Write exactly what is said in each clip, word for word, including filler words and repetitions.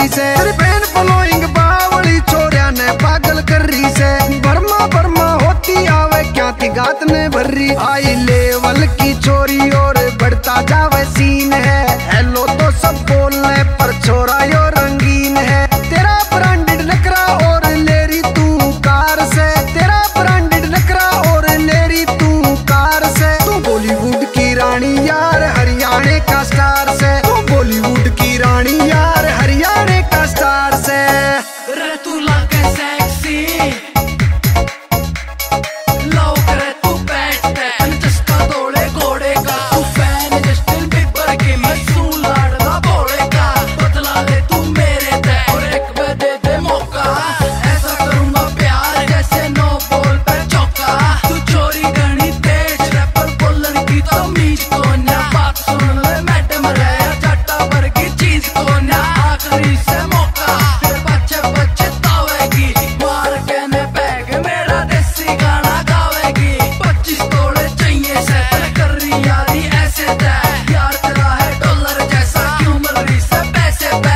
रही से। तेरी बहन फॉलोइंग बावली छोरिया ने पागल कर रही से। बर्मा बर्मा होती आवे क्या थी गात ने भर्री। हाई लेवल की चोरी और बढ़ता जावे सीन है। हेलो तो सब बोलने पर छोरा यो रंगीन है। तेरा ब्रांडेड नकरा और लेरी तू कार से। तेरा ब्रांडेड नकरा और लेरी तू कार से। तू बॉलीवुड की रानी यार हरियाणा का स्टार से। तू बॉलीवुड की रानी यार हरियाणा का स्टार से। रे तू लागे सेक्सी लो करे तू बैठते चस्का तोड़े घोड़े का। तू फैन जस्टिन बीबर की मैं सू लाडला बोले का। बदला ले तू मेरे ते और एक बार दे दे मौका। ऐसा करूंगा प्यार जैसे नो बॉल पे चौका। तू चोरी करनी तेज रैपर बोलन की तो मीच को ना। बात सुन ले मैडम रे चट्टा भर की चीज को ना। आखिरी से मौका फिर बच्चे बच्चे तावेगी। मार के ने बैग मेरा देसी गाना गावेगी। पच्चीस तोड़े चाहिए से कर रही यारी ऐसे तय। यार तेरा है डॉलर जैसा क्यों मिल रही से पैसे पे।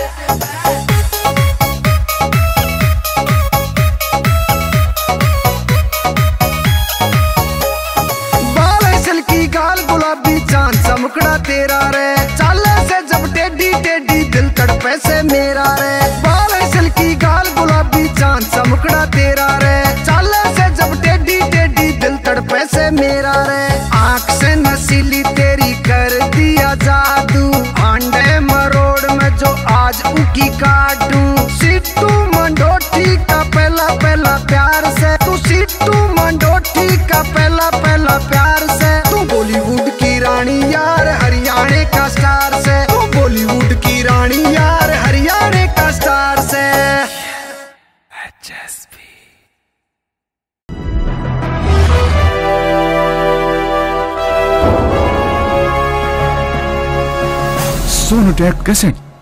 बाल सिल्की गाल गुलाबी चांद सा मुखड़ा तेरा रे। चाले से जब टेढ़ी टेढ़ी दिल तड़पे से मेरा रे। बाल सिल्की गाल गुलाबी चांद सा मुखड़ा तेरा रे। चाले से जब टेढ़ी टेढ़ी दिल तड़पे से मेरा रे। आंख से नसीली तेरी कर दिया जादू। आंडे मरोड़ में जो आज उकी काटू। सिट्टू मंडोठी का पहला पहला प्यार से। तू सिट्टू मंडोठी का पहला पहला प्यार से। तू बॉलीवुड की रानी यार हरियाणा का स्टार से। तू बॉलीवुड की रानी यार हरियाणा का स्टार से। H S P Sonotek cassette.